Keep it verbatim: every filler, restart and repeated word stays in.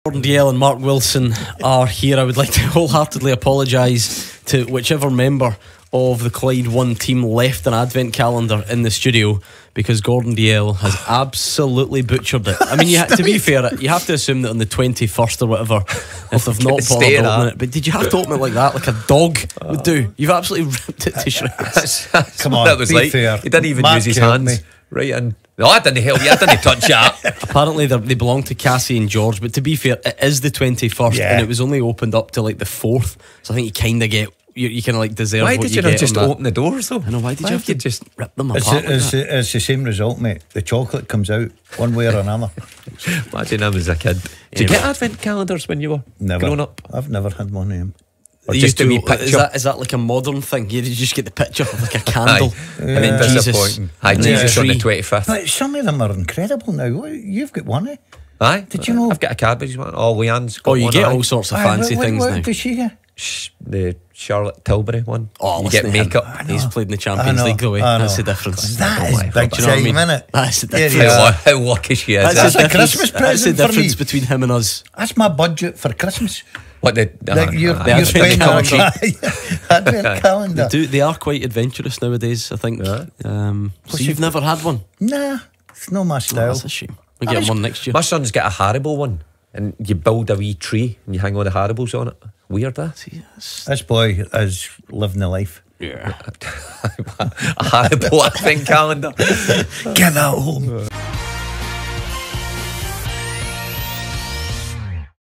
Gordon Dalziel and Mark Wilson are here. I would like to wholeheartedly apologise to whichever member of the Clyde One team left an advent calendar in the studio, because Gordon Dalziel has absolutely butchered it. I mean, you ha- to be fair, you have to assume that on the twenty-first or whatever, if they've not bothered opening it, but did you have to open it like that, like a dog would do? You've absolutely ripped it to shreds. Come on, that was be like fair. he didn't even Mark use his helped hands me. right in. No, I didn't help you. I didn't touch that. Apparently they're- they belong to Cassie and George, but to be fair, it is the twenty-first, Yeah. and it was only opened up to like the fourth, so I think you kind of get you, you kind of like deserve Why what did you you not get just on that. open the doors though? I know, why did you have to just rip them It's, apart like it's, that? it's the same result, mate. The chocolate comes out one way or another. imagine him as a kid? Did you get advent calendars when you were Never. growing up? I've never had one of them. Or They just used a wee to- picture? Is that, is that like a modern thing? You just get the picture of like a candle, Aye. and then Yeah. Jesus, Disappointing. Aye, and then Jesus a on the tree. twenty-fifth. But some of them are incredible now. What- You've got one, eh? Aye. Did you know- I've got a Cadbury's one. Oh, Leanne's got Oh, you one, get aye. all sorts of Aye, fancy what, things what, now. what does she get? Shh, the Charlotte Tilbury one. Oh, you get listen to him. makeup. He's played in the Champions I know, League though. eh? I That's know. the difference. That Oh is my big God. Do you know what I time, mean? innit? That's the Here difference. you How, are. how lucky she is. That's, That's the a difference. Christmas That's the present for me. difference between him and us. That's my budget for Christmas. What the? Like ah, you're, aye. The you're advent spending calendar. advent calendar. They, do, they are quite adventurous nowadays, I think. Yeah. Um, so What's you've your- never had one? Nah, it's not my Oh, style. that's a shame. We'll get him one next year. My son's got a Haribo one, and you build a wee tree and you hang all the Haribos on it. Weird, that. See, that's- This boy is living the life. yeah. A Haribo advent calendar. Get that home.